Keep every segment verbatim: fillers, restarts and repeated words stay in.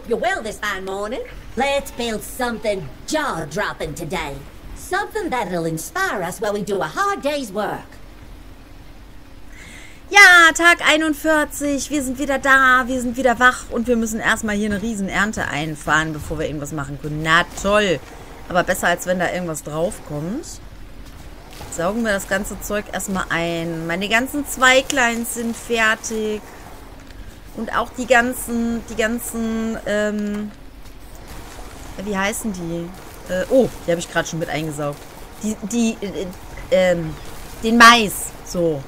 you will this fine morning. Let's build something jaw-dropping today. Something that'll inspire us while we do a hard day's work. Ja, Tag einundvierzig. Wir sind wieder da. Wir sind wieder wach. Und wir müssen erstmal hier eine riesen Ernte einfahren, bevor wir irgendwas machen können. Na toll. Aber besser, als wenn da irgendwas draufkommt. Saugen wir das ganze Zeug erstmal ein. Meine ganzen Zweigleins sind fertig. Und auch die ganzen, die ganzen, ähm, wie heißen die? Äh, oh, die habe ich gerade schon mit eingesaugt. Die, die, äh, ähm, den Mais. So.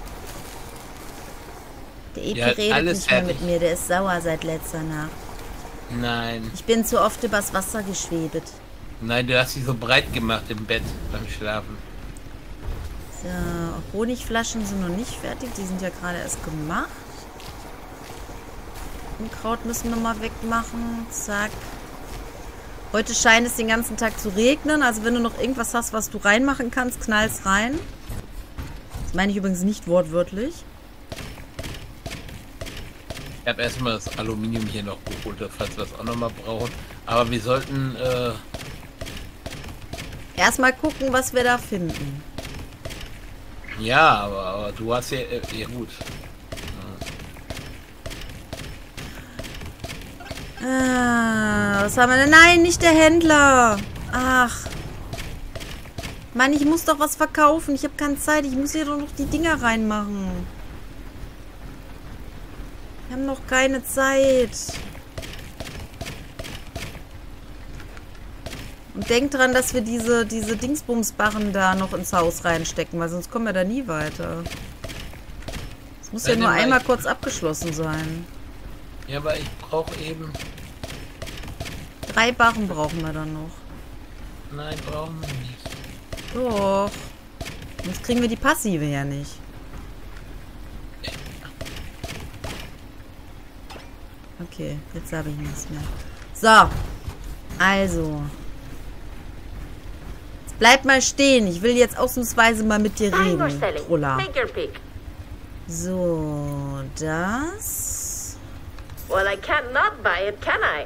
Der Epi Ja, redet alles nicht mehr fertig. mit mir. Der ist sauer seit letzter Nacht. Nein. Ich bin zu oft übers Wasser geschwebt. Nein, du hast dich so breit gemacht im Bett beim Schlafen. So, Honigflaschen sind noch nicht fertig. Die sind ja gerade erst gemacht. Unkraut müssen wir mal wegmachen. Zack. Heute scheint es den ganzen Tag zu regnen. Also wenn du noch irgendwas hast, was du reinmachen kannst, knall's rein. Das meine ich übrigens nicht wortwörtlich. Ich habe erstmal das Aluminium hier noch geholt, falls wir es auch nochmal brauchen. Aber wir sollten, äh... erstmal gucken, was wir da finden. Ja, aber, aber du hast ja... Äh, ja gut. Ah, was haben wir denn? Nein, nicht der Händler. Ach. Mann, ich muss doch was verkaufen. Ich habe keine Zeit. Ich muss hier doch noch die Dinger reinmachen. Wir haben noch keine Zeit. Und denk dran, dass wir diese, diese Dingsbumsbarren da noch ins Haus reinstecken, weil sonst kommen wir da nie weiter. Es muss ja nur einmal kurz abgeschlossen sein. Ja, aber ich brauche eben... Drei Barren brauchen wir dann noch. Nein, brauchen wir nicht. Doch. Sonst kriegen wir die Passive ja nicht. Okay, jetzt habe ich nichts mehr. So. Also. Jetzt bleib mal stehen. Ich will jetzt ausnahmsweise mal mit dir reden. Trolla. So, das. Well, I can't not buy it, can I?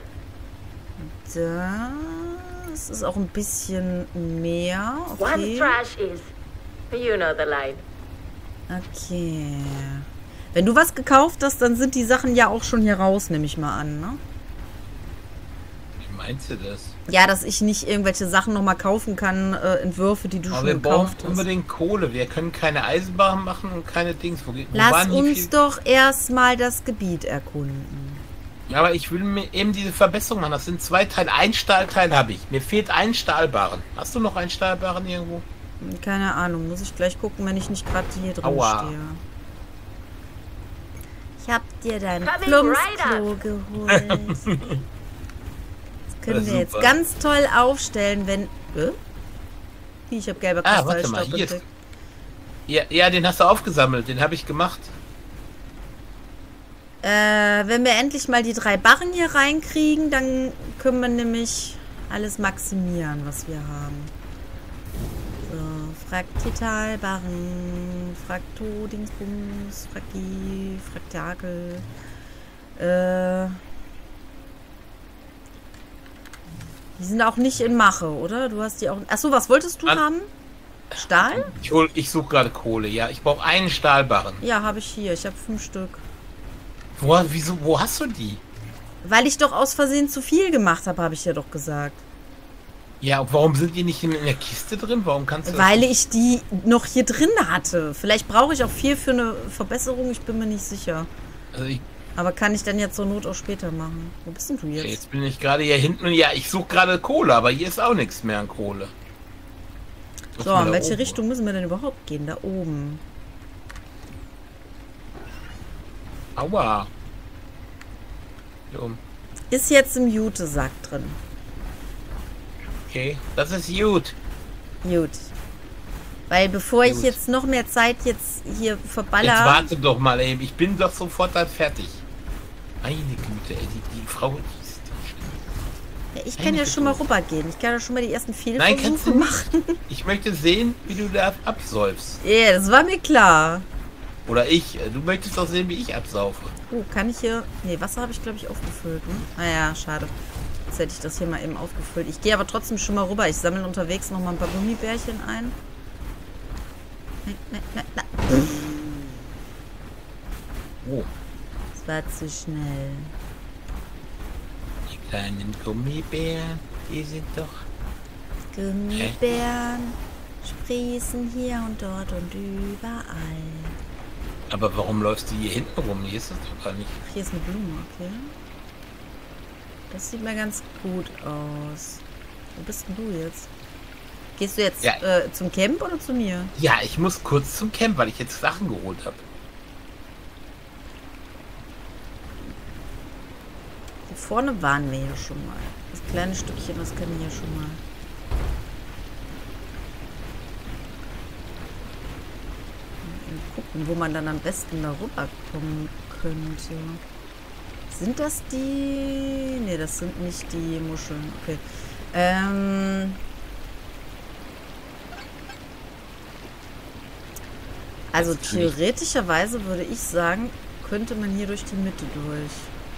Das ist auch ein bisschen mehr. One Okay. trash is, you know the line. Okay. Wenn du was gekauft hast, dann sind die Sachen ja auch schon hier raus, nehme ich mal an, ne? Wie meinst du das? Ja, dass ich nicht irgendwelche Sachen nochmal kaufen kann, äh, Entwürfe, die du Aber schon wir brauchen gekauft hast. unbedingt Kohle. Wir können keine Eisenbahn machen und keine Dings. Wo, wo Lass waren die uns viel- doch erstmal das Gebiet erkunden. Ja, aber ich will mir eben diese Verbesserung machen. Das sind zwei Teile. Ein Stahlteil habe ich. Mir fehlt ein Stahlbarren. Hast du noch einen Stahlbarren irgendwo? Keine Ahnung, muss ich gleich gucken, wenn ich nicht gerade hier drin Aua. stehe. Ich hab dir dein Coming Plumpsklo right geholt. Das können Ja, wir jetzt super. ganz toll aufstellen, wenn... Äh? Wie, ich habe gelber Ah, warte mal, Kristallstaub hier ist- entdeckt. Ja, ja, den hast du aufgesammelt. Den habe ich gemacht. Äh, wenn wir endlich mal die drei Barren hier reinkriegen, dann können wir nämlich alles maximieren, was wir haben. So, Fraktitalbarren, Frakto, Dingsbums, Frakti, Fraktakel. Äh, die sind auch nicht in Mache, oder? Du hast die auch... Achso, was wolltest du An- haben? Stahl? Ich, hol- ich suche gerade Kohle. Ja, ich brauche einen Stahlbarren. Ja, habe ich hier. Ich habe fünf Stück. Wo, wieso, wo hast du die? Weil ich doch aus Versehen zu viel gemacht habe, habe ich ja doch gesagt. Ja, und warum sind die nicht in, in der Kiste drin? Warum kannst du das Weil nicht- ich die noch hier drin hatte. Vielleicht brauche ich auch viel für eine Verbesserung, ich bin mir nicht sicher. Also ich, Aber kann ich dann jetzt zur Not auch später machen. Wo bist denn du okay, jetzt? jetzt bin ich gerade hier hinten und ja, ich suche gerade Kohle, aber hier ist auch nichts mehr an Kohle. Muss So, man in da welche oben- Richtung müssen wir denn überhaupt gehen? Da oben. Aua. Hier oben. Ist jetzt im Jute-Sack drin. Okay, das ist gut. Gut. Weil bevor ich Gut. jetzt noch mehr Zeit jetzt hier Jetzt verballer... warte doch mal eben. Ich bin doch sofort dann fertig. Meine Güte, ey, die, die Frau, die ist doch schlimm. Ja, ich kann ja Meine schon mal Güte. rübergehen. Ich kann ja schon mal die ersten Nein, kannst Fehlversuche du machen. nicht. Ich möchte sehen, wie du da absäufst. Ja, das war mir klar. Oder ich. Du möchtest doch sehen, wie ich absaufe. Oh, kann ich hier... Nee, Wasser habe ich, glaube ich, aufgefüllt. Ne? Naja, schade. Jetzt hätte ich das hier mal eben aufgefüllt. Ich gehe aber trotzdem schon mal rüber. Ich sammle unterwegs noch mal ein paar Gummibärchen ein. Ne, ne, ne, ne. Oh, Das war zu schnell. die kleinen Gummibären, die sind doch... Gummibären sprießen hier und dort und überall. Aber warum läufst du hier hinten rum? Hier ist das doch gar nicht. Ach, hier ist eine Blume, okay. Das sieht mir ganz gut aus. Wo bist denn du jetzt? Gehst du jetzt Ja. äh, zum Camp oder zu mir? Ja, ich muss kurz zum Camp, weil ich jetzt Sachen geholt habe. Hier vorne waren wir ja schon mal. Das kleine Stückchen, das kennen wir ja schon mal. Mal gucken, wo man dann am besten darüber kommen könnte. Sind das die... Ne, das sind nicht die Muscheln. Okay. Ähm... Also Das ist nicht- theoretischerweise würde ich sagen, könnte man hier durch die Mitte durch.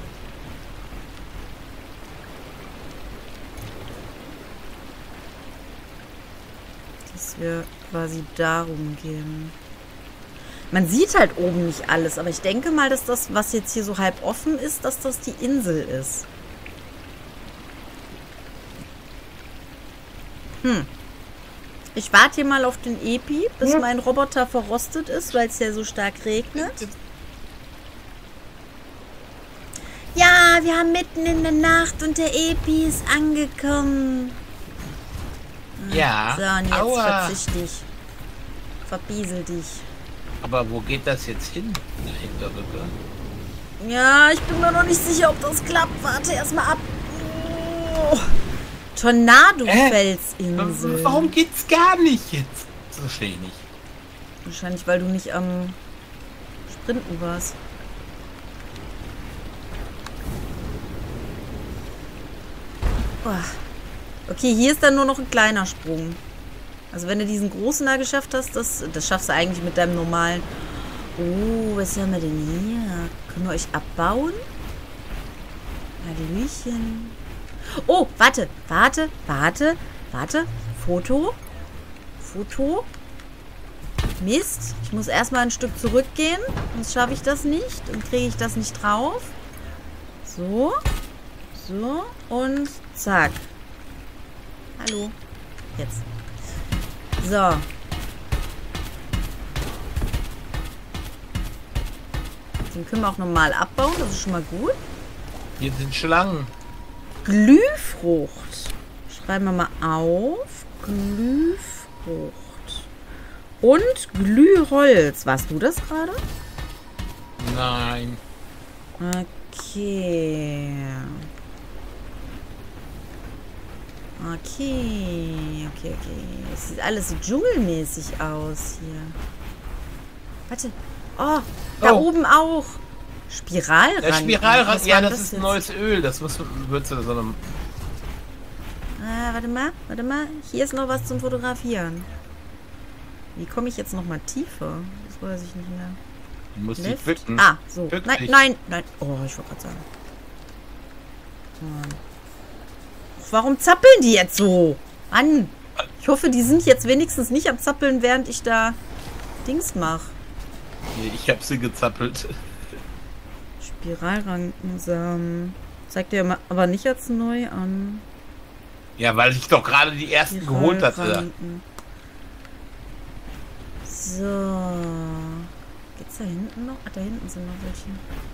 Dass wir quasi darum gehen. Man sieht halt oben nicht alles, aber ich denke mal, dass das, was jetzt hier so halb offen ist, dass das die Insel ist. Hm. Ich warte hier mal auf den Epi, bis Ja. mein Roboter verrostet ist, weil es ja so stark regnet. Ja, wir haben mitten in der Nacht und der Epi ist angekommen. Ja, So, und jetzt aua. verzicht dich. Verbiesel dich. Aber wo geht das jetzt hin? Dahinter rüber? Ja, ich bin mir noch nicht sicher, ob das klappt. Warte erstmal ab. Oh. Tornado-Felsinsel. Warum geht's gar nicht jetzt? Das verstehe ich nicht. Wahrscheinlich, weil du nicht am Sprinten warst. Oh. Okay, hier ist dann nur noch ein kleiner Sprung. Also wenn du diesen großen da geschafft hast, das, das schaffst du eigentlich mit deinem normalen... Oh, was haben wir denn hier? Können wir euch abbauen? Hallöchen. Oh, warte, warte, warte, warte. Foto. Foto. Mist. Ich muss erstmal ein Stück zurückgehen. Sonst schaffe ich das nicht. Dann kriege ich das nicht drauf. So. So. Und zack. Hallo. Jetzt. So. Den können wir auch normal abbauen. Das ist schon mal gut. Hier sind Schlangen. Glühfrucht. Schreiben wir mal auf. Glühfrucht. Und Glühholz. Warst du das gerade? Nein. Okay. Okay. Okay, okay. Es sieht alles so dschungelmäßig aus hier. Warte. Oh, da Oh. oben auch. Spiralrand. Der Spiralrand, Was ja, war das ist ein jetzt? neues Öl. Das muss, würdest du so einem. Ah, warte mal, warte mal. Hier ist noch was zum Fotografieren. Wie komme ich jetzt noch mal tiefer? Das weiß ich nicht mehr. Du musst die Left? pflücken. Ah, so. Pflück Nein, dich. nein, nein. Oh, ich wollte gerade sagen. Mann. Warum zappeln die jetzt so? Mann. Ich hoffe, die sind jetzt wenigstens nicht am Zappeln, während ich da Dings mache. Nee, ich hab sie gezappelt. Spiralrankensamen. Zeigt ihr ma- aber nicht als neu an. Ja, weil ich doch gerade die ersten geholt hatte. Spiralranken. So. Geht's da hinten noch? Ah, da hinten sind noch welche.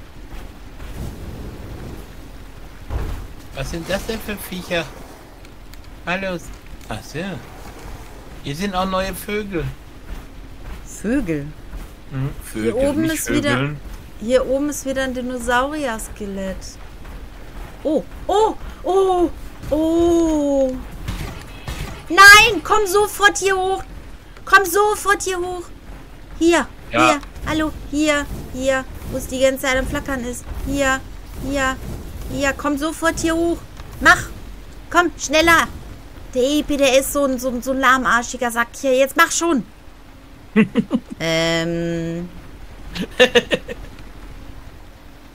Was sind das denn für Viecher? Hallo. Ach so. Hier sind auch neue Vögel. Vögel. Hm, Vögel, Hier oben nicht ist wieder- Vögeln. Hier oben ist wieder ein Dinosaurier-Skelett. Oh, oh, oh, oh. Nein, komm sofort hier hoch. Komm sofort hier hoch. Hier, Ja. hier, hallo, hier, hier, wo es die ganze Zeit am Flackern ist. Hier, hier, hier, komm sofort hier hoch. Mach, komm, schneller. Der Epi, der ist so ein, so, ein- so ein lahmarschiger Sack hier. Jetzt mach schon. ähm...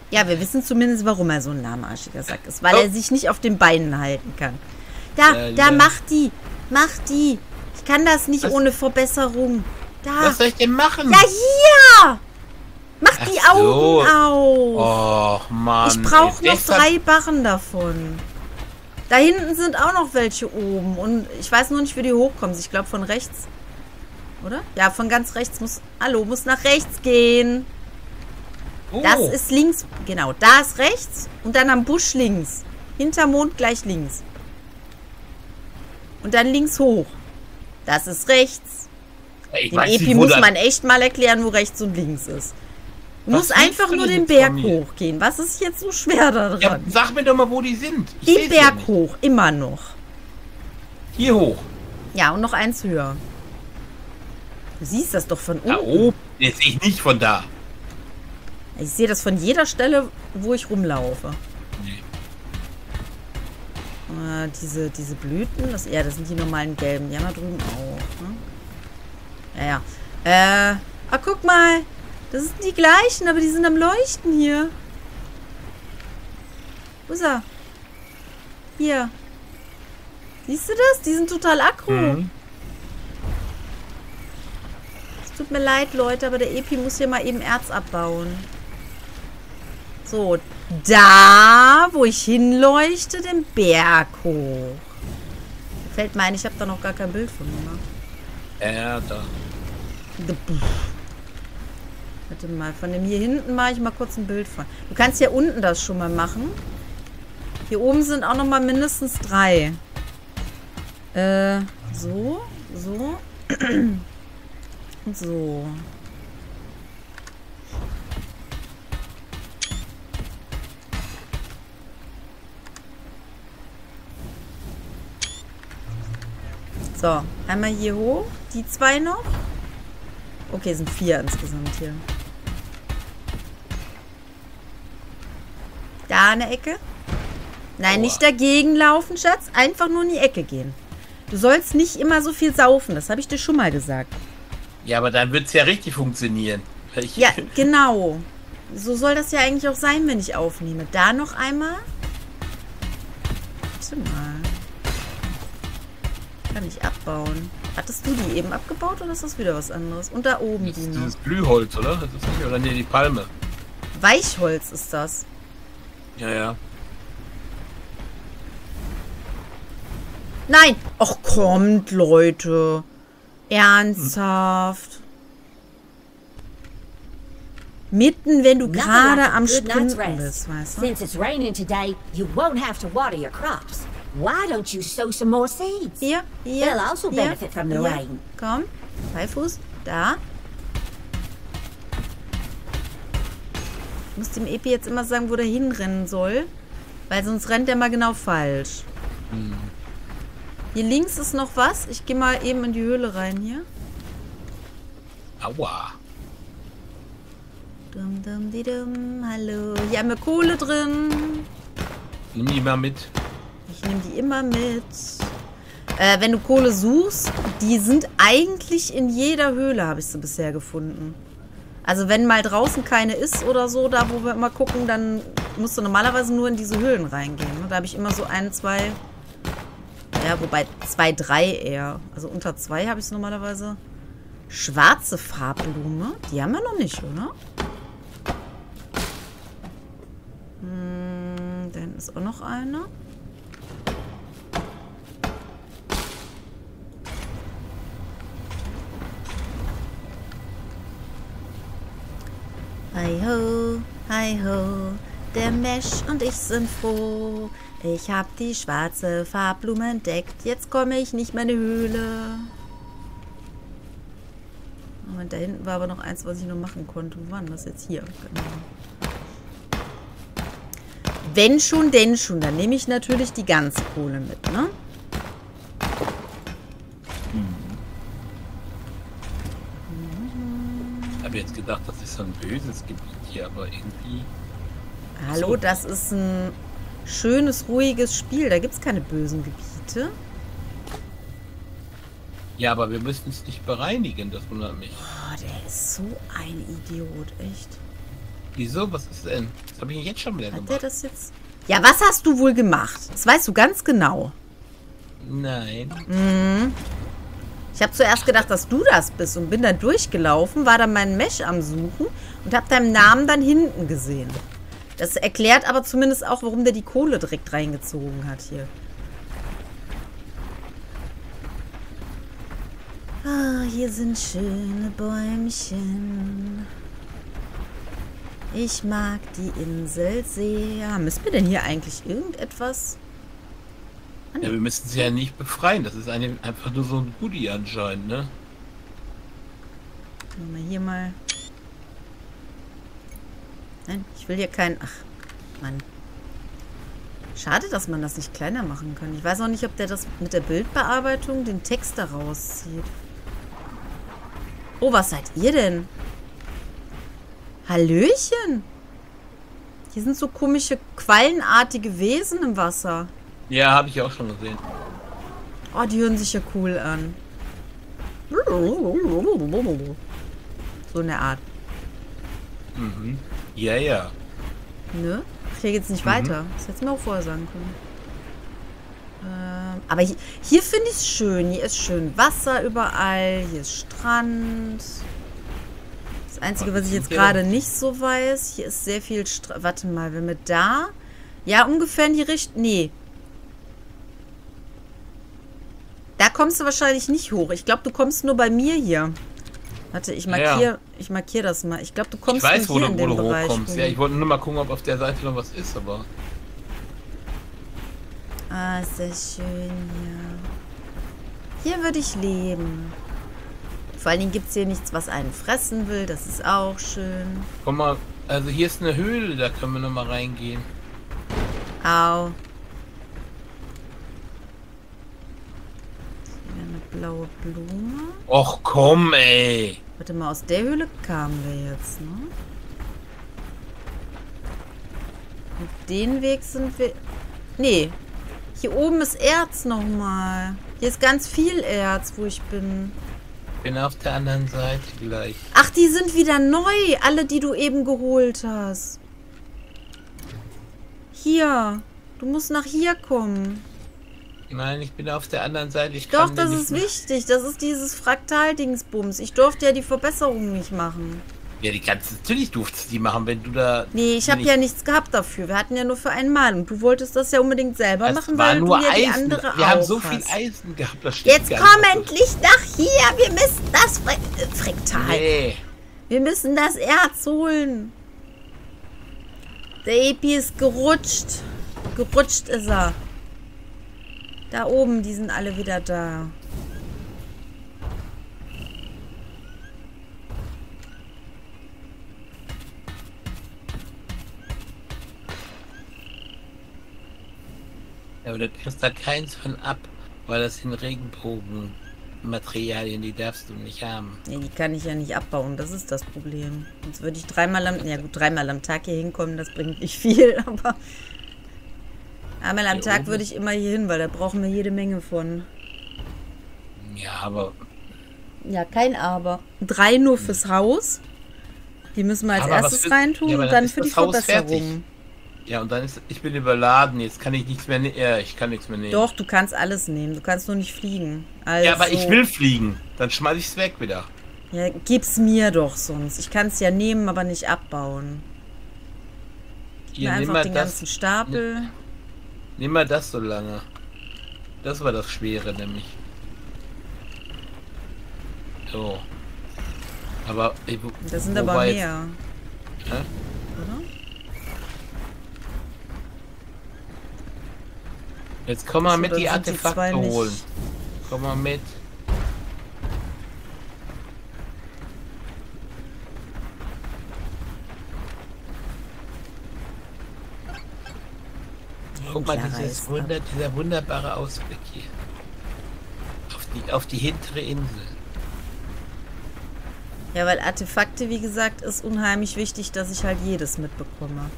Ja, wir wissen zumindest, warum er so ein lahmarschiger Sack ist. Weil Oh. er sich nicht auf den Beinen halten kann. Da, Ja, da, ja. mach die. Mach die. Ich kann das nicht Was? ohne Verbesserung. Da. Was soll ich denn machen? Ja, hier. Mach die Ach so. Augen auf. Och, Mann. Ich brauche ey, noch deshalb- drei Barren davon. Da hinten sind auch noch welche oben. Und ich weiß nur nicht, wie die hochkommen. Ich glaube von rechts. Oder? Ja, von ganz rechts muss... Hallo, muss nach rechts gehen. Oh. Das ist links. Genau, da ist rechts. Und dann am Busch links. Hinter Mond gleich links. Und dann links hoch. Das ist rechts. Ich Dem weiß Epi nicht, wo muss das- man echt mal erklären, wo rechts und links ist. Du Was musst willst einfach du nur denn den jetzt Berg von mir? hochgehen. Was ist jetzt so schwer daran? Ja, sag mir doch mal, wo die sind. Ich den seh's ja Berg nicht. hoch, immer noch. Hier hoch. Ja, und noch eins höher. Du siehst das doch von Da unten. oben. Das sehe ich nicht von da. Ich sehe das von jeder Stelle, wo ich rumlaufe. Nee. Äh, diese, diese Blüten, das, ja, das sind die normalen gelben. Die haben wir drüben auch. Ne? Ja, ja. Äh, ah, guck mal. Das sind die gleichen, aber die sind am Leuchten hier. Wo ist er? Hier. Siehst du das? Die sind total aggro. Mhm. Es tut mir leid, Leute, aber der Epi muss hier mal eben Erz abbauen. So, da, wo ich hinleuchte, den Berg hoch. Fällt mir ein, ich habe da noch gar kein Bild von gemacht. Ja, da. Warte mal, von dem hier hinten mache ich mal kurz ein Bild von. Du kannst hier unten das schon mal machen. Hier oben sind auch noch mal mindestens drei. Äh, so, so und so. So, einmal hier hoch. Die zwei noch. Okay, sind vier insgesamt hier. Da eine Ecke. Nein, Aua. nicht dagegen laufen, Schatz. Einfach nur in die Ecke gehen. Du sollst nicht immer so viel saufen. Das habe ich dir schon mal gesagt. Ja, aber dann wird es ja richtig funktionieren. Ich, Ja, genau. So soll das ja eigentlich auch sein, wenn ich aufnehme. Da noch einmal. Warte mal. Kann ich abbauen. Hattest du die eben abgebaut oder ist das wieder was anderes? Und da oben Das die ist noch. dieses Blühholz, oder? Das ist nicht, oder nee, die Palme. Weichholz ist das. Ja, ja. Nein! Och, kommt, Leute. Ernsthaft. Mitten, wenn du Nothing gerade like a am good night's Sprinten rest. bist, weißt du? Since it's raining today, you won't have to water your crops. Why don't you sow some more seeds? Hier, hier, They'll also hier, benefit from the hier. rain. Komm, Beifuß, da. Ich muss dem Epi jetzt immer sagen, wo der hinrennen soll, weil sonst rennt der mal genau falsch. Hm. Hier links ist noch was. Ich gehe mal eben in die Höhle rein hier. Aua. Dum, dum, di, dum. Hallo. Hier haben wir Kohle drin. Nimm die mal mit. Ich nehme die immer mit. Äh, wenn du Kohle suchst, die sind eigentlich in jeder Höhle, habe ich sie bisher gefunden. Also wenn mal draußen keine ist oder so, da wo wir immer gucken, dann musst du normalerweise nur in diese Höhlen reingehen. Ne? Da habe ich immer so ein, zwei, ja, wobei zwei, drei eher. Also unter zwei habe ich es normalerweise. Schwarze Farbblume, die haben wir noch nicht, oder? Hm, da hinten ist auch noch eine. Hi ho, hi ho, der Mesh und ich sind froh. Ich hab die schwarze Farbblume entdeckt. Jetzt komme ich nicht mehr in die Höhle. Moment, da hinten war aber noch eins, was ich noch machen konnte. Wo war denn das jetzt? Hier, genau. Wenn schon, denn schon. Dann nehme ich natürlich die ganze Kohle mit, ne? Ich habe jetzt gedacht, das ist so ein böses Gebiet hier, aber irgendwie... Hallo, So. das ist ein schönes, ruhiges Spiel. Da gibt es keine bösen Gebiete. Ja, aber wir müssen es nicht bereinigen, das wundert mich. Oh, der ist so ein Idiot, echt. Wieso? Was ist denn? Das habe ich jetzt schon wieder Hat der gemacht. das jetzt? Ja, was hast du wohl gemacht? Das weißt du ganz genau. Nein. Mhm. Ich habe zuerst gedacht, dass du das bist und bin dann durchgelaufen, war dann meinen Mesh am Suchen und habe deinen Namen dann hinten gesehen. Das erklärt aber zumindest auch, warum der die Kohle direkt reingezogen hat hier. Ah, hier sind schöne Bäumchen. Ich mag die Insel sehr. Müssen wir denn hier eigentlich irgendetwas? Ja, wir müssen sie ja nicht befreien. Das ist eine, einfach nur so ein Goodie anscheinend, ne? Machen wir hier mal. Nein, ich will hier keinen... Ach, Mann. Schade, dass man das nicht kleiner machen kann. Ich weiß auch nicht, ob der das mit der Bildbearbeitung den Text da rauszieht. Oh, was seid ihr denn? Hallöchen. Hier sind so komische, quallenartige Wesen im Wasser. Ja, habe ich auch schon gesehen. Oh, die hören sich ja cool an. So eine Art. Mhm. Ja, ja. Ne? Ach, hier geht's nicht Mhm. weiter. Das hättest du mir auch vorher sagen können. Ähm, aber hier, hier finde ich es schön. Hier ist schön Wasser überall. Hier ist Strand. Das Einzige, was ich jetzt gerade nicht so weiß, hier ist sehr viel Strand. Warte mal, wenn wir da... Ja, ungefähr in die Richtung... Nee. Da kommst du wahrscheinlich nicht hoch. Ich glaube, du kommst nur bei mir hier. Warte, ich markiere Ja. ich markier das mal. Ich glaube, du Ich kommst weiß, nur wo hier du, in wo dem du Bereich hochkommst. hoch. Ja, ich wollte nur mal gucken, ob auf der Seite noch was ist, aber... Ah, ist das schön hier. Hier würde ich leben. Vor allen Dingen gibt es hier nichts, was einen fressen will. Das ist auch schön. Guck mal, also hier ist eine Höhle, da können wir noch mal reingehen. Au. Hier eine blaue Blume. Och komm, ey. Warte mal, aus der Höhle kamen wir jetzt, ne? Auf den Weg sind wir... Nee. Hier oben ist Erz nochmal. Hier ist ganz viel Erz, wo ich bin. Bin auf der anderen Seite gleich. Ach, die sind wieder neu. Alle, die du eben geholt hast. Hier. Du musst nach hier kommen. Nein, ich bin auf der anderen Seite. Ich Doch, kann das nicht ist mehr- wichtig. Das ist dieses Fraktal-Dingsbums. Ich durfte ja die Verbesserung nicht machen. Ja, die kannst natürlich durftest du die machen, wenn du da... Nee, ich habe nicht- ja nichts gehabt dafür. Wir hatten ja nur für einmal. Und du wolltest das ja unbedingt selber Das machen, war weil nur du ja die Eisen. andere Wir auch haben so hast. viel Eisen gehabt. Das stimmt Jetzt gar komm nicht. endlich nach hier. Wir müssen das Fre äh, Fraktal. Nee. Wir müssen das Erz holen. Der Epi ist gerutscht. Gerutscht ist er. Da oben, die sind alle wieder da. Ja, aber du kriegst da keins von ab, weil das sind Regenbogenmaterialien, die darfst du nicht haben. Nee, die kann ich ja nicht abbauen. Das ist das Problem. Sonst würde ich dreimal am... Ja gut, dreimal am Tag hier hinkommen. Das bringt nicht viel, aber... Einmal am Hier Tag oben? würde ich immer hier hin, weil da brauchen wir jede Menge von. Ja, aber... Ja, kein Aber. Drei nur fürs Haus. Die müssen wir als Aber was erstes für- reintun Ja, aber und dann dann ist für die das Haus Verbesserung. Ja, und dann ist... Ich bin überladen, jetzt kann ich nichts mehr nehmen. Ja, ich kann nichts mehr nehmen. Doch, du kannst alles nehmen. Du kannst nur nicht fliegen. Also, Ja, aber ich will fliegen. Dann schmeiß ich's weg wieder. Ja, gib's mir doch sonst. Ich kann es ja nehmen, aber nicht abbauen. Gib Hier, mir nimm einfach mal den das. ganzen Stapel. Nimm mal das so lange. Das war das Schwere, nämlich. So. Aber... ey, wo- Das sind wo aber war jetzt- mehr. Hä? Oder? Jetzt komm mal Achso, mit, dann die sind die zwei Artefakte nicht- holen. Komm mal mit. Guck mal, Händler dieses reißt Wunder, dieser wunderbare Ausblick hier. Auf die, auf die hintere Insel. Ja, weil Artefakte, wie gesagt, ist unheimlich wichtig, dass ich halt jedes mitbekomme.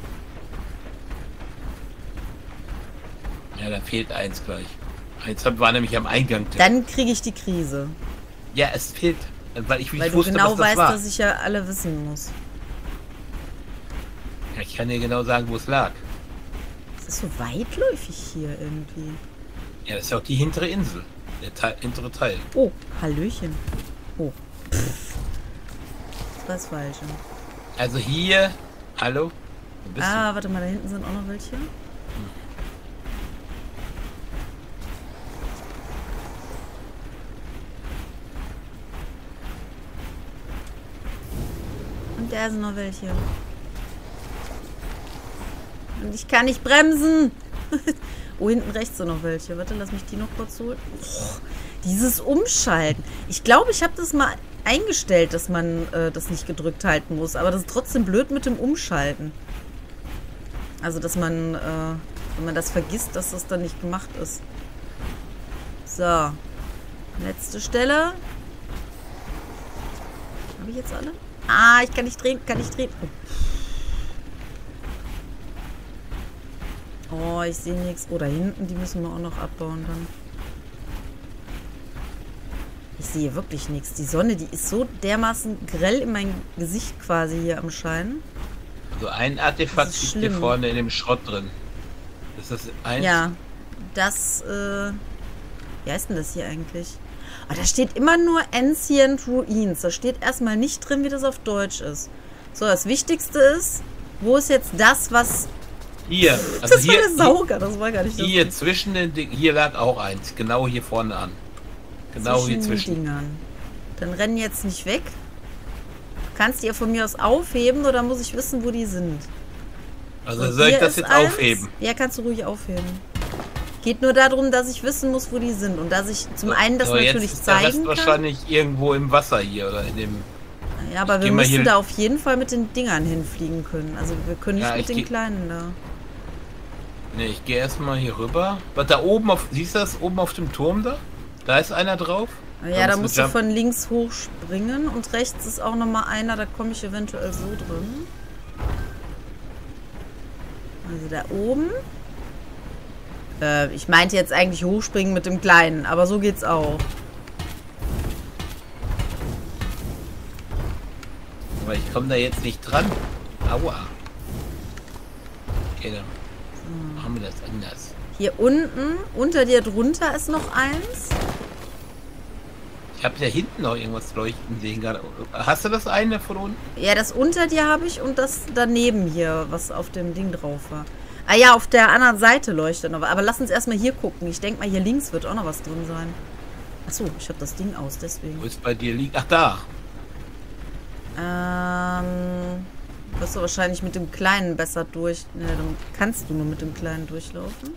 Ja, da fehlt eins gleich. Eins war nämlich am Eingang. Dann kriege ich die Krise. Ja, es fehlt, weil ich Weil nicht du wusste, genau was das weißt, war. dass ich ja alle wissen muss. Ich kann dir genau sagen, wo es lag. Es ist so weitläufig hier irgendwie. Ja, das ist ja auch die hintere Insel. Der Teil, hintere Teil. Oh, Hallöchen. Oh. Pff. Das war das Falsche. Also hier... Hallo? Wo bist Ah, warte mal, da hinten sind auch noch welche. Und da sind noch welche. Und ich kann nicht bremsen. Oh, hinten rechts sind noch welche. Warte, lass mich die noch kurz holen. Oh, dieses Umschalten. Ich glaube, ich habe das mal eingestellt, dass man äh, das nicht gedrückt halten muss. Aber das ist trotzdem blöd mit dem Umschalten. Also, dass man, äh, wenn man das vergisst, dass das dann nicht gemacht ist. So. Letzte Stelle. Habe ich jetzt alle? Ah, ich kann nicht drehen, kann nicht drehen. Oh, oh ich sehe nichts. Oh, da hinten, die müssen wir auch noch abbauen dann. Ich sehe wirklich nichts. Die Sonne, die ist so dermaßen grell in mein Gesicht quasi hier am Scheinen. Also ein Artefakt ist liegt schlimm. hier vorne in dem Schrott drin. Ist das eins? Ja, das, äh... Wie heißt denn das hier eigentlich? Ah, da steht immer nur Ancient Ruins. Da steht erstmal nicht drin, wie das auf Deutsch ist. So, das Wichtigste ist, wo ist jetzt das, was... Hier. Also das hier, war der Sauger, das war gar nicht das. Hier zwischen den Dingen, hier lag auch eins. Genau hier vorne an. Genau hier den zwischen. Dingern. Dann rennen jetzt nicht weg. Kannst du die von mir aus aufheben oder muss ich wissen, wo die sind? Also So, soll ich hier das ist jetzt eins. aufheben? Ja, kannst du ruhig aufheben. Geht nur darum, dass ich wissen muss, wo die sind. Und dass ich zum einen das so, natürlich jetzt ist der Rest zeigen kann. wahrscheinlich irgendwo im Wasser hier oder in dem... Ja, aber Ich wir geh mal müssen hier- da auf jeden Fall mit den Dingern hinfliegen können. Also wir können nicht Ja, mit ich den geh- Kleinen da. Ne, ich gehe erstmal hier rüber. Was da oben auf... Siehst du das oben auf dem Turm da? Da ist einer drauf. Ja, da musst musst du du jump- von links hochspringen. Und rechts ist auch nochmal einer, da komme ich eventuell so drin. Also da oben. Äh, ich meinte jetzt eigentlich hochspringen mit dem Kleinen, aber so geht's auch. Aber ich komme da jetzt nicht dran. Aua. Okay, dann machen wir das anders. Hier unten, unter dir drunter ist noch eins. Ich habe da hinten noch irgendwas leuchten sehen gerade. Hast du das eine von unten? Ja, das unter dir habe ich und das daneben hier, was auf dem Ding drauf war. Ah ja, auf der anderen Seite leuchtet noch. Aber lass uns erstmal hier gucken. Ich denke mal, hier links wird auch noch was drin sein. Achso, ich habe das Ding aus, deswegen. Wo ist bei dir liegt? Ach, da. Ähm, wirst du wahrscheinlich mit dem Kleinen besser durch... Ne, dann kannst du nur mit dem Kleinen durchlaufen.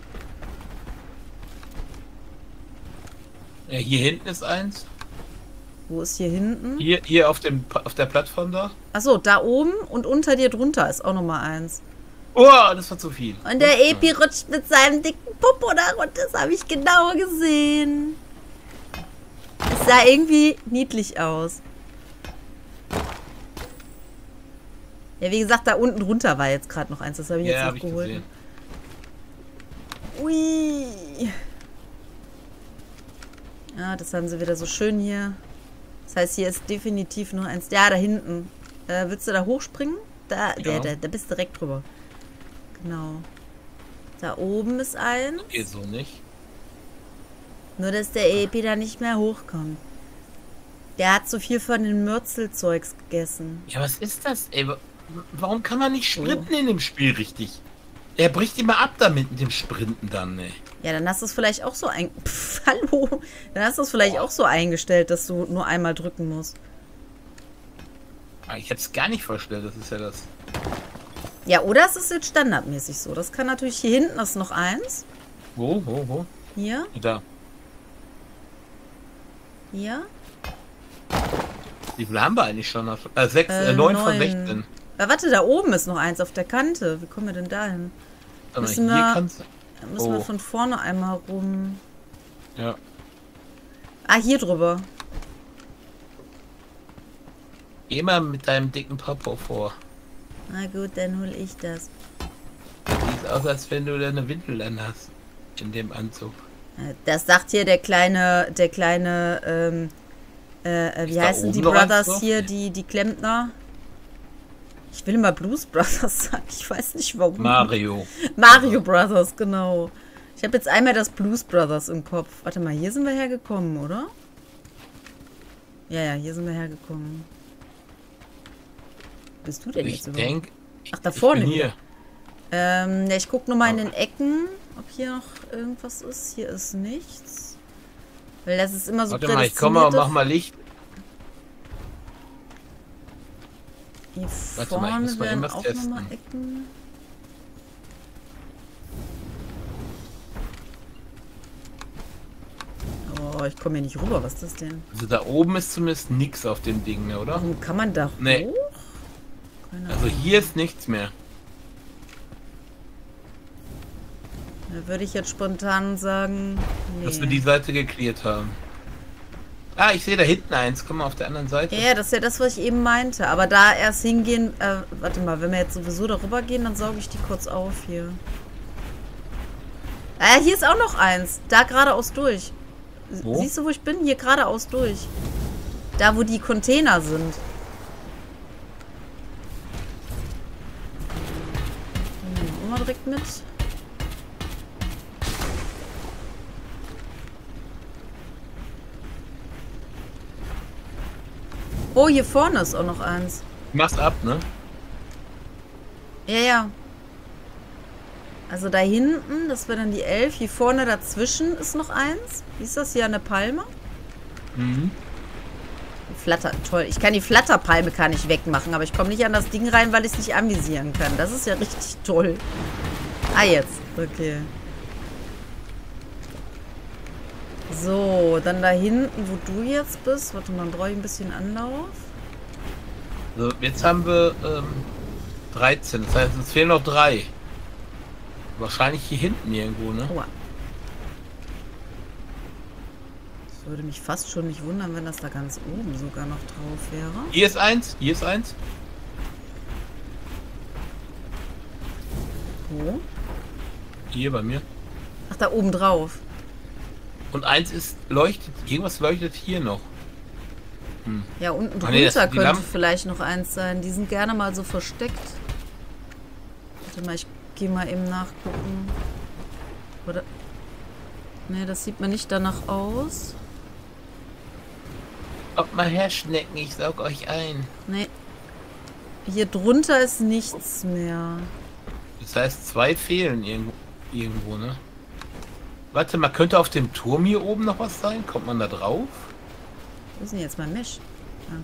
Ja, hier hinten ist eins. Wo ist hier hinten? Hier, hier auf, dem, auf der Plattform da. Achso, da oben und unter dir drunter ist auch nochmal eins. Oh, das war zu viel. Und der Epi rutscht mit seinem dicken Popo da runter. Das habe ich genau gesehen. Es sah irgendwie niedlich aus. Ja, wie gesagt, da unten drunter war jetzt gerade noch eins. Das habe ich Ja, jetzt hab noch ich geholt. gesehen. Ui. Ja, das haben sie wieder so schön hier. Das heißt, hier ist definitiv noch eins. Ja, da hinten. Äh, willst du da hochspringen? Da, Ja. der, der, da bist du direkt drüber. Genau. Da oben ist eins. Geht so nicht. Nur, dass der Epi da nicht mehr hochkommt. Der hat so viel von den Mürzelzeugs gegessen. Ja, was ist das, ey? Wa- Warum kann man nicht sprinten in dem Spiel richtig? Er bricht immer ab damit mit dem Sprinten dann, ey. Ja, dann hast du es vielleicht auch so ein... Pff, hallo. Dann hast du es vielleicht auch so eingestellt, dass du nur einmal drücken musst. Ah, ich hätte es gar nicht vorgestellt, das ist ja das. Ja, oder es ist jetzt standardmäßig so. Das kann natürlich... Hier hinten ist noch eins. Wo, wo, wo? Hier, Da. hier. Wie viele haben wir eigentlich schon? Äh, sechs, Äh, äh, neun von neun. sechzehn. Ja, warte, da oben ist noch eins auf der Kante. Wie kommen wir denn da hin? Aber Müssen hier wir- kannst Da müssen wir Oh. von vorne einmal rum. Ja. Ah, hier drüber. Geh mal mit deinem dicken Popo vor. Na gut, dann hol ich das. Sieht aus, als wenn du da eine Windel an hast. In dem Anzug. Äh, Das sagt hier der kleine, der kleine, ähm, äh, äh, wie Ist da heißen oben die noch eins Brothers drauf? hier, Nee. die, die Klempner? Ich will immer Blues Brothers sagen. Ich weiß nicht warum. Mario. Mario Brothers, genau. Ich habe jetzt einmal das Blues Brothers im Kopf. Warte mal, hier sind wir hergekommen, oder? Ja, ja, hier sind wir hergekommen. Wo bist du denn Ich jetzt überhaupt? denke. Ach, da vorne. Ich bin hier. Ähm, ja, ich gucke nur mal in den Ecken, ob hier noch irgendwas ist. Hier ist nichts. Weil das ist immer so Warte mal, ich komme mal und mach mal Licht. Hier Warte mal, ich vorne muss mal werden irgendwas auch testen. nochmal Ecken. Oh, ich komme hier nicht rüber. Was ist das denn? Also da oben ist zumindest nichts auf dem Ding, ne, oder? Warum kann man da Nee. hoch? Keine Also Ahnung. hier ist nichts mehr. Da würde ich jetzt spontan sagen, nee. Dass wir die Seite geklärt haben. Ah, ich sehe da hinten eins. Komm mal auf der anderen Seite. Ja, das ist ja das, was ich eben meinte. Aber da erst hingehen, äh, warte mal, wenn wir jetzt sowieso darüber gehen, dann sauge ich die kurz auf hier. Ah, hier ist auch noch eins. Da geradeaus durch. Wo? Siehst du, wo ich bin? Hier geradeaus durch. Da, wo die Container sind. Hm, immer direkt mit. Oh, hier vorne ist auch noch eins. Mach's ab, ne? Ja, ja. Also da hinten, das wäre dann die elf. Hier vorne dazwischen ist noch eins. Wie ist das hier? Eine Palme? Mhm. Die Flatter, toll. Ich kann die Flatterpalme kann ich wegmachen, aber ich komme nicht an das Ding rein, weil ich es nicht anvisieren kann. Das ist ja richtig toll. Ah, jetzt. Okay. So, dann da hinten, wo du jetzt bist. Warte mal, dann brauche ich ein bisschen Anlauf. So, jetzt haben wir ähm, dreizehn. Das heißt, es fehlen noch drei. Wahrscheinlich hier hinten irgendwo, ne? Aua. Das würde mich fast schon nicht wundern, wenn das da ganz oben sogar noch drauf wäre. Hier ist eins. Hier ist eins. Wo? Hier bei mir. Ach, da oben drauf. Und eins ist leuchtet. Irgendwas leuchtet hier noch. Ja, unten drunter Ah, nee, das- die könnte Lampen- vielleicht noch eins sein. Die sind gerne mal so versteckt. Warte mal, ich gehe mal eben nachgucken. Oder... Ne, das sieht mir nicht danach aus. Kommt mal her, Schnecken. Ich saug euch ein. Ne. Hier drunter ist nichts mehr. Das heißt, zwei fehlen irgendwo, irgendwo, ne? Warte mal, könnte auf dem Turm hier oben noch was sein? Kommt man da drauf? Wo ist denn jetzt mein Mesh? Ja.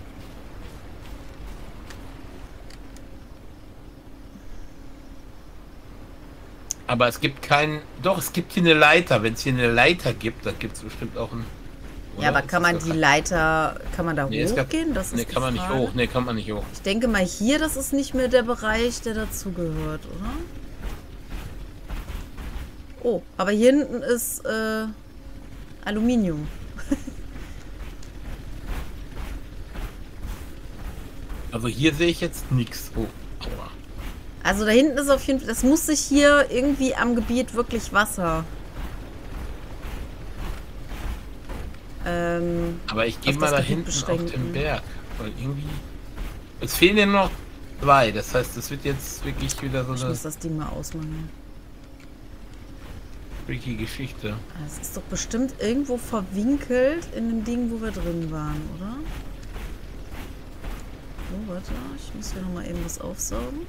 Aber es gibt keinen... Doch, es gibt hier eine Leiter. Wenn es hier eine Leiter gibt, dann gibt es bestimmt auch einen... Ja, aber kann man die Leiter... Kann man da Nee, es gab- hochgehen? Das ist Ne, die kann man nicht Frage. hoch. Ne, kann man nicht hoch. Ich denke mal hier, das ist nicht mehr der Bereich, der dazugehört, oder? Oh, aber hier hinten ist äh, Aluminium. Also hier sehe ich jetzt nichts. Oh, aua. Also da hinten ist auf jeden Fall... Das muss sich hier irgendwie am Gebiet wirklich Wasser... Ähm, Aber ich gehe auf mal das da Gebiet hinten auf beschränken. den Berg. Weil irgendwie... Es fehlen ja noch zwei. Das heißt, es wird jetzt wirklich wieder so ich eine muss das Ding mal ausmachen. freaky Geschichte. Es ist doch bestimmt irgendwo verwinkelt in dem Ding, wo wir drin waren, oder? Oh, warte. Ich muss hier nochmal eben was aufsaugen.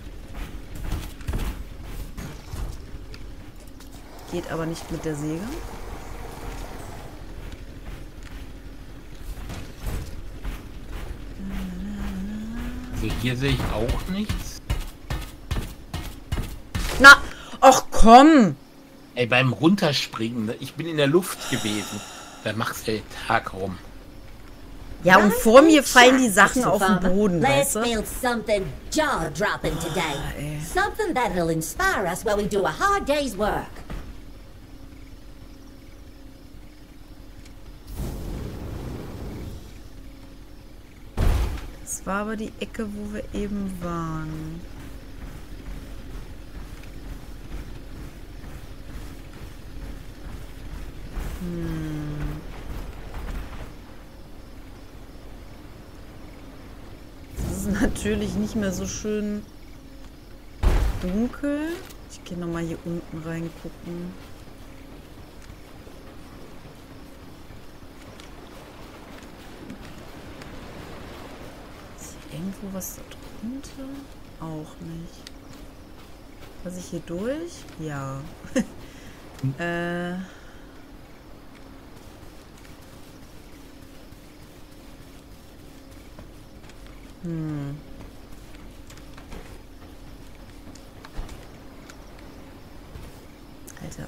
Geht aber nicht mit der Säge. Also hier sehe ich auch nichts. Na, ach komm! Ey, beim Runterspringen, ne? Ich bin in der Luft gewesen. Da machst du den Tag rum. Ja, und vor mir fallen die Sachen auf den Boden, Let's weißt du? build something jaw-dropping today. ey. Something that'll inspire us while we do a hard day's work. Das war aber die Ecke, wo wir eben waren. Hm. ist natürlich nicht mehr so schön dunkel. Ich gehe nochmal hier unten reingucken. Ist hier irgendwo was da drunter? Auch nicht. Passe ich hier durch? Ja. äh... Hm. Alter.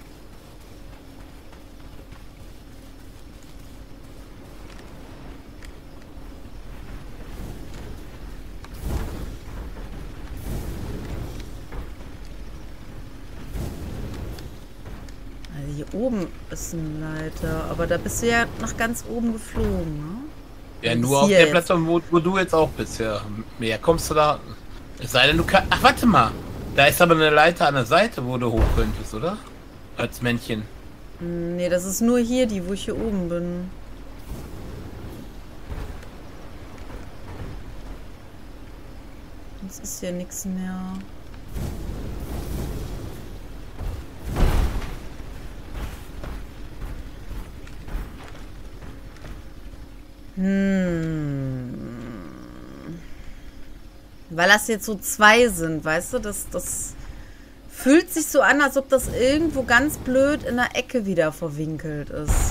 Also hier oben ist ein Leiter, aber da bist du ja nach ganz oben geflogen, ne? Ja, nur auf der Plattform, wo, wo du jetzt auch bist, ja. Mehr kommst du da. Es sei denn, du kannst. Ach, warte mal. Da ist aber eine Leiter an der Seite, wo du hoch könntest, oder? Als Männchen. Nee, das ist nur hier die, wo ich hier oben bin. Sonst ist hier nichts mehr. Hm. Weil das jetzt so zwei sind, weißt du? Das, das fühlt sich so an, als ob das irgendwo ganz blöd in der Ecke wieder verwinkelt ist.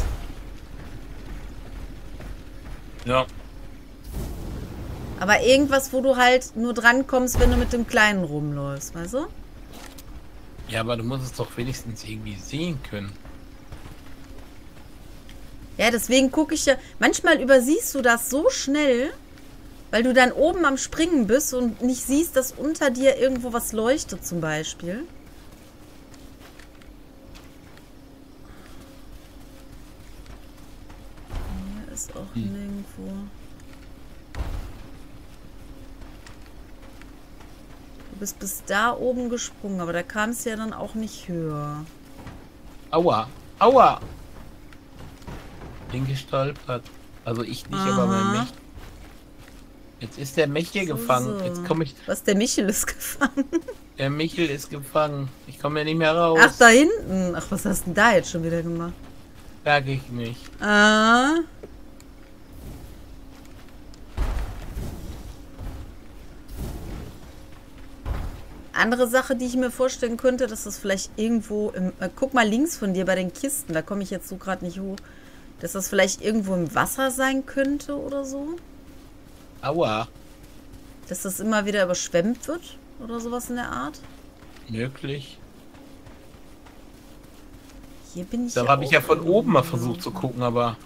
Ja. Aber irgendwas, wo du halt nur dran kommst, wenn du mit dem Kleinen rumläufst, weißt du? Ja, aber du musst es doch wenigstens irgendwie sehen können. Ja, deswegen gucke ich ja. Manchmal übersiehst du das so schnell, weil du dann oben am Springen bist und nicht siehst, dass unter dir irgendwo was leuchtet, zum Beispiel. Hier ist auch hm. nirgendwo. Du bist bis da oben gesprungen, aber da kam es ja dann auch nicht höher. Aua, aua! Bin gestolpert. Also ich nicht, Aha. aber mein Mech. Jetzt ist der Mech hier so, gefangen. So. Jetzt komme ich. Was, der Michel ist gefangen? Der Michel ist gefangen. Ich komme ja nicht mehr raus. Ach, da hinten. Ach, was hast du denn da jetzt schon wieder gemacht? Sag ich nicht. Ah. Andere Sache, die ich mir vorstellen könnte, dass das vielleicht irgendwo im... Äh, guck mal links von dir bei den Kisten, da komme ich jetzt so gerade nicht hoch. Dass das vielleicht irgendwo im Wasser sein könnte oder so. Aua. Dass das immer wieder überschwemmt wird oder sowas in der Art. Möglich. Hier bin ich Da ja habe ich ja von irgendwo. oben mal versucht zu gucken, aber...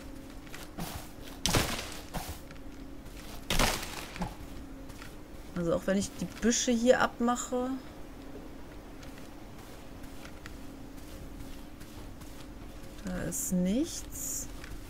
Also auch wenn ich die Büsche hier abmache. Da ist nichts.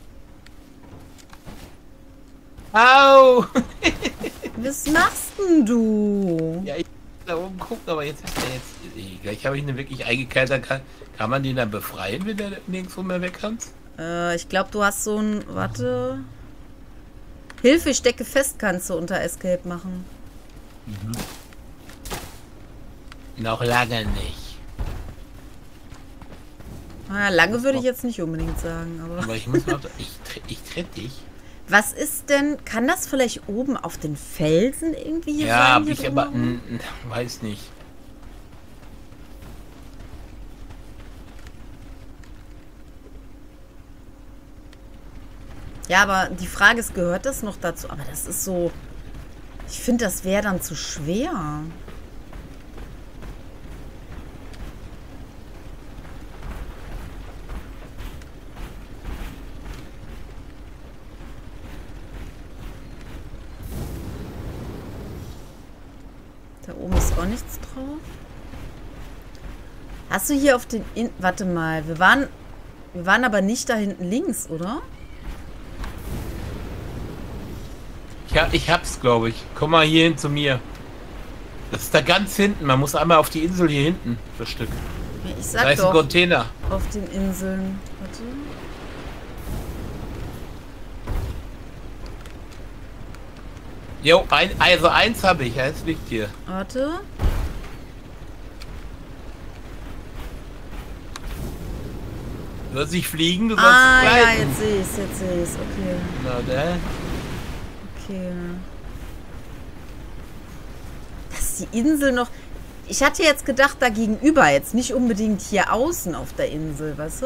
Au! Was machst denn du? Ja, ich da oben gucken, aber jetzt ist der jetzt... Gleich habe ich eine wirklich eingekeilte... Kann, kann man den dann befreien, wenn der nirgendwo mehr weg kann? Äh, ich glaube, du hast so ein... Warte. Hilfe, ich stecke fest, kannst du unter Escape machen. Mhm. Noch lange nicht. Ah, lange würde ich jetzt nicht unbedingt sagen, aber... Aber ich muss noch... Ich, ich tritt dich. Was ist denn... Kann das vielleicht oben auf den Felsen irgendwie hier ja, sein? Ja, ich aber... n, n, weiß nicht. Ja, aber die Frage ist, gehört das noch dazu? Aber das ist so... Ich finde, das wäre dann zu schwer. Da oben ist auch nichts drauf. Hast du hier auf den... In Warte mal, wir waren... Wir waren aber nicht da hinten links, oder? Ja, ich hab's, glaube ich. Komm mal hier hin zu mir. Das ist da ganz hinten. Man muss einmal auf die Insel hier hinten, das Stück. Ja, ich sag da ist doch, ein Container. auf den Inseln. Warte. Jo, ein, also eins habe ich, eins liegt hier. Warte. Du sollst nicht fliegen, du sollst Ah, gleiten. ja, jetzt sehe ich es, jetzt sehe ich es. Okay. Na, ne? Okay. Dass die Insel noch... Ich hatte jetzt gedacht, da gegenüber, jetzt nicht unbedingt hier außen auf der Insel, weißt du?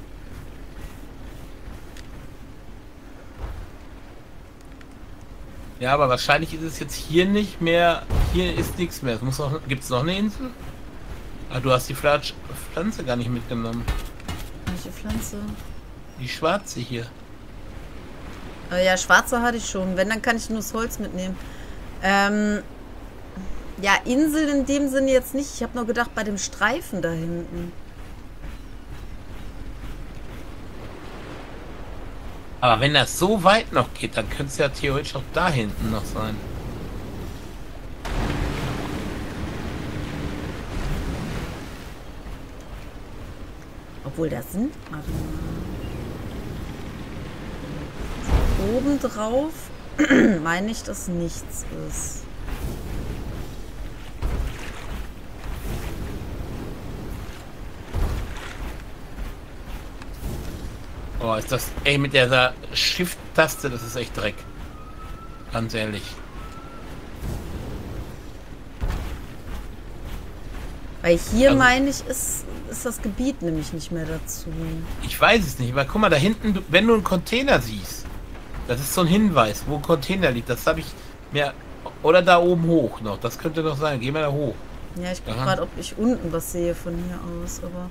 Ja, aber wahrscheinlich ist es jetzt hier nicht mehr. Hier ist nichts mehr. Es muss noch. Gibt es noch eine Insel? Ah, du hast die Flatsch Pflanze gar nicht mitgenommen. Welche Pflanze? Die schwarze hier. Äh, ja, schwarze hatte ich schon. Wenn, dann kann ich nur das Holz mitnehmen. Ähm... Ja, Insel in dem Sinne jetzt nicht. Ich habe nur gedacht, bei dem Streifen da hinten. Aber wenn das so weit noch geht, dann könnte es ja theoretisch auch da hinten noch sein. Obwohl, das sind... Warte mal. Oben drauf meine ich, dass nichts ist. Oh, ist das... Ey, mit der Shift-Taste, das ist echt Dreck. Ganz ehrlich. Weil hier, Also, meine ich, ist, ist das Gebiet nämlich nicht mehr dazu. Ich weiß es nicht, aber guck mal, da hinten, du- wenn du einen Container siehst, das ist so ein Hinweis, wo ein Container liegt. Das habe ich mir... Oder da oben hoch noch, das könnte doch sein. Gehen wir da hoch. Ja, ich gucke Aha. gerade, ob ich unten was sehe von hier aus, aber...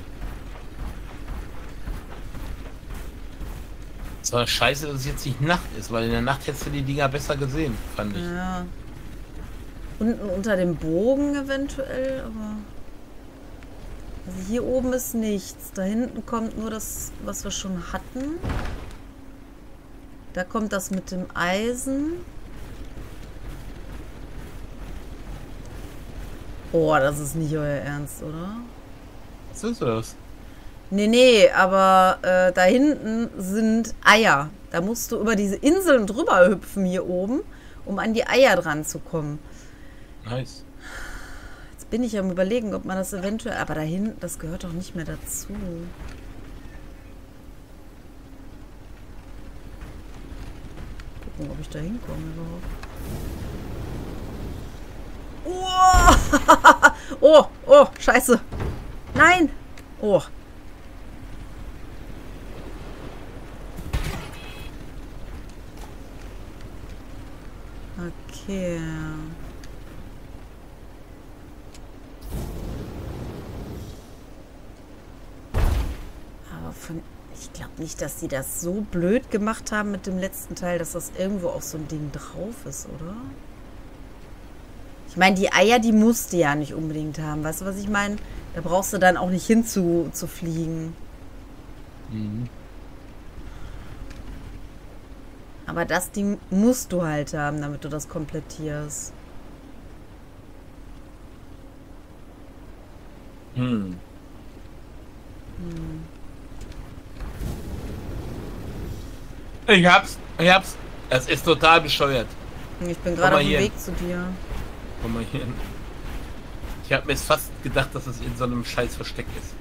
Es war scheiße, dass es jetzt nicht Nacht ist, weil in der Nacht hättest du die Dinger besser gesehen, fand ich. Ja. Unten unter dem Bogen eventuell, aber... Also hier oben ist nichts. Da hinten kommt nur das, was wir schon hatten. Da kommt das mit dem Eisen. Oh, das ist nicht euer Ernst, oder? Was ist das? Nee, nee, aber äh, da hinten sind Eier. Da musst du über diese Inseln drüber hüpfen hier oben, um an die Eier dran zu kommen. Nice. Jetzt bin ich am Überlegen, ob man das eventuell... Aber da hinten, das gehört doch nicht mehr dazu. Gucken, ob ich da hinkomme überhaupt. Oh, oh, oh, scheiße. Nein. Oh. Okay. Aber von... Ich glaube nicht, dass sie das so blöd gemacht haben mit dem letzten Teil, dass das irgendwo auf so ein Ding drauf ist, oder? Ich meine, die Eier, die musst du ja nicht unbedingt haben. Weißt du, was ich meine? Da brauchst du dann auch nicht hin zu, zu fliegen. Mhm. Aber das Ding musst du halt haben, damit du das komplettierst. Hm. Hm. Ich hab's, ich hab's. Es ist total bescheuert. Ich bin Komm gerade mal auf dem hier. Weg zu dir. Komm mal hier hin. Ich habe mir jetzt fast gedacht, dass es in so einem scheiß Versteck ist.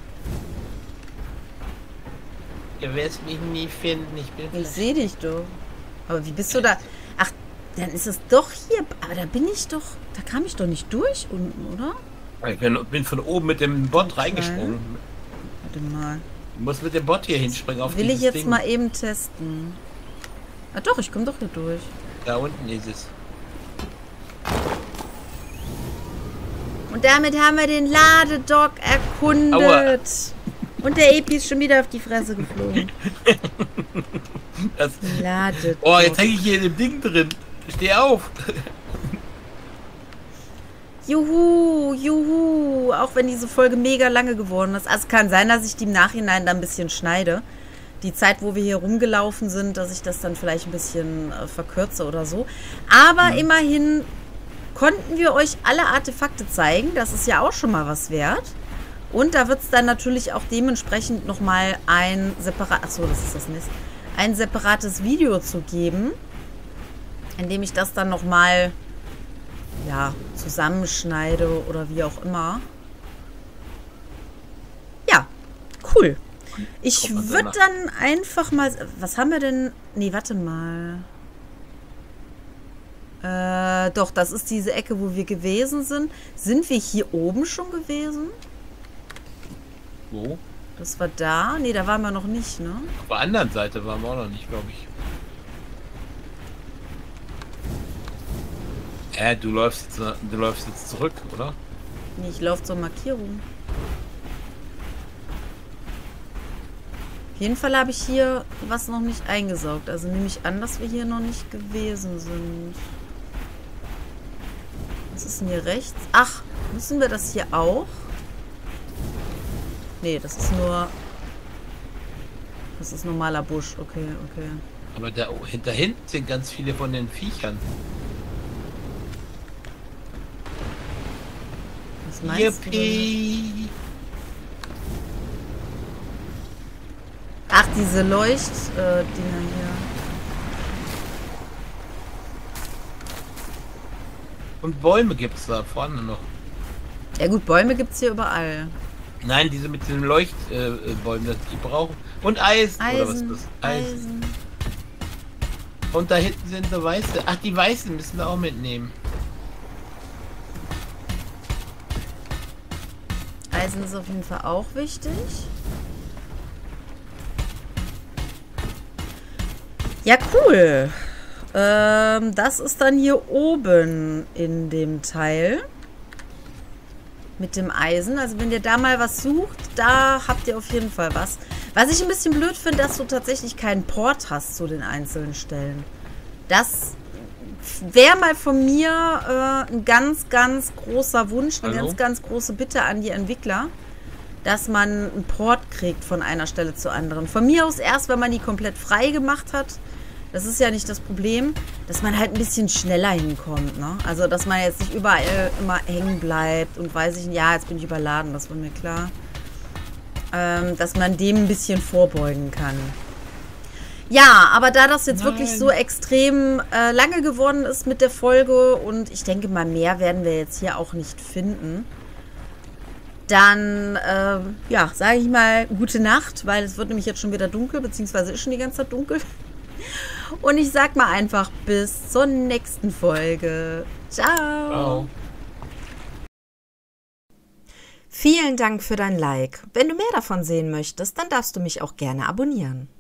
Ihr werdet mich nie finden, ich bin... Ich sehe dich doch. Aber wie bist du da? Ach, dann ist es doch hier. Aber da bin ich doch... Da kam ich doch nicht durch unten, oder? Ich bin, bin von oben mit dem Bot reingesprungen. Warte mal. Du musst mit dem Bot hier hinspringen auf Will ich dieses jetzt Ding. mal eben testen. Ah doch, ich komme doch hier durch. Da unten ist es. Und damit haben wir den Ladedock erkundet. Aua. Und der Epi ist schon wieder auf die Fresse geflogen. Das, Ladedock. oh, jetzt hänge ich hier in dem Ding drin. Steh auf. Juhu, juhu. Auch wenn diese Folge mega lange geworden ist. Also kann sein, dass ich die im Nachhinein da ein bisschen schneide. Die Zeit, wo wir hier rumgelaufen sind, dass ich das dann vielleicht ein bisschen äh, verkürze oder so. Aber mhm. immerhin konnten wir euch alle Artefakte zeigen. Das ist ja auch schon mal was wert. Und da wird es dann natürlich auch dementsprechend nochmal ein separat, achso, das ist das Nest, ein separates Video zu geben. indem ich das dann nochmal, ja, zusammenschneide oder wie auch immer. Ja, cool. Ich würde dann einfach mal... Was haben wir denn... Nee, warte mal. Äh, doch, das ist diese Ecke, wo wir gewesen sind. Sind wir hier oben schon gewesen? Wo? Das war da? Nee, da waren wir noch nicht, ne? Auf der anderen Seite waren wir auch noch nicht, glaube ich. Äh, du läufst jetzt, du läufst jetzt zurück, oder? Nee, ich laufe zur Markierung. Auf jeden Fall habe ich hier was noch nicht eingesaugt. Also nehme ich an, dass wir hier noch nicht gewesen sind. Was ist denn hier rechts? Ach, müssen wir das hier auch? Nee, das ist nur... Das ist normaler Busch. Okay, okay. Aber da hinter hinten sind ganz viele von den Viechern. Was meinst Yippie. du? Ach, diese Leucht-Dinger äh, hier. Und Bäume gibt es da vorne noch. Ja gut, Bäume gibt es hier überall. Nein, diese mit den Leuchtbäumen, äh, die brauchen. Und Eisen, Eisen, oder was ist das? Eisen. Eisen. Und da hinten sind so weiße. Ach, die weißen müssen wir auch mitnehmen. Eisen ist auf jeden Fall auch wichtig. Ja, cool. Ähm, das ist dann hier oben in dem Teil. Mit dem Eisen. Also wenn ihr da mal was sucht, da habt ihr auf jeden Fall was. Was ich ein bisschen blöd finde, dass du tatsächlich keinen Port hast zu den einzelnen Stellen. Das wäre mal von mir äh, ein ganz, ganz großer Wunsch, eine Hallo? ganz, ganz große Bitte an die Entwickler, dass man einen Port kriegt von einer Stelle zur anderen. Von mir aus erst, wenn man die komplett frei gemacht hat. Das ist ja nicht das Problem, dass man halt ein bisschen schneller hinkommt, ne? Also, dass man jetzt nicht überall immer hängen bleibt und weiß ich nicht, ja, jetzt bin ich überladen, das war mir klar. Ähm, dass man dem ein bisschen vorbeugen kann. Ja, aber da das jetzt Nein. wirklich so extrem äh, lange geworden ist mit der Folge und ich denke mal, mehr werden wir jetzt hier auch nicht finden, dann, äh, ja, sage ich mal, gute Nacht, weil es wird nämlich jetzt schon wieder dunkel, beziehungsweise ist schon die ganze Zeit dunkel. Und ich sag mal einfach bis zur nächsten Folge. Ciao. Ciao. Vielen Dank für dein Like. Wenn du mehr davon sehen möchtest, dann darfst du mich auch gerne abonnieren.